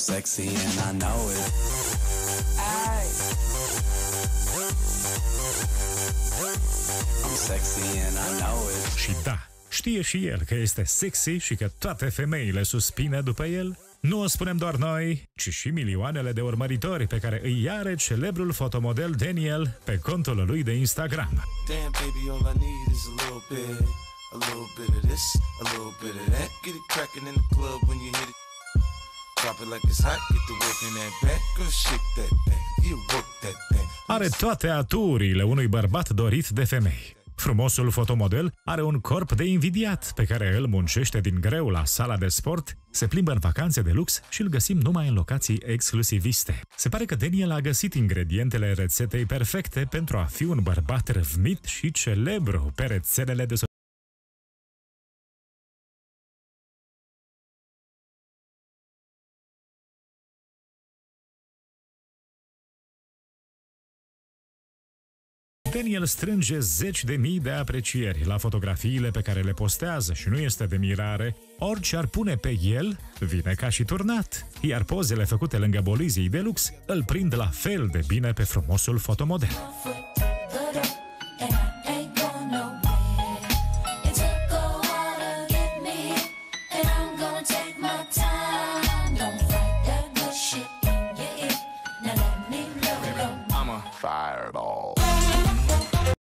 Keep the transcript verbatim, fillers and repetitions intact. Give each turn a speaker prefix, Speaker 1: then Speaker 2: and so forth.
Speaker 1: sexy and I know it. I'm sexy and I know it.
Speaker 2: Și da, știe și el că este sexy și că toate femeile suspină după el? Nu o spunem doar noi, ci și milioanele de urmăritori pe care îi are celebrul fotomodel Daniel pe contul lui de Instagram.
Speaker 3: Damn, baby, all I need is a little bit, a little bit of this, a little bit of that. Get it cracking in the club when you hit it. Drop it like it's hot, get the work in that back. Girl, shake that thing, you work that thing.
Speaker 2: Are toate aturile unui bărbat dorit de femei. Frumosul fotomodel are un corp de invidiat pe care îl muncește din greu la sala de sport, se plimbă în vacanțe de lux și îl găsim numai în locații exclusiviste. Se pare că Daniel a găsit ingredientele rețetei perfecte pentru a fi un bărbat răvnit și celebru pe rețelele de societate. Daniel strânge zeci de mii de aprecieri la fotografiile pe care le postează și nu este de mirare, orice ar pune pe el vine ca și turnat, iar pozele făcute lângă bolizii de lux îl prind la fel de bine pe frumosul fotomodel.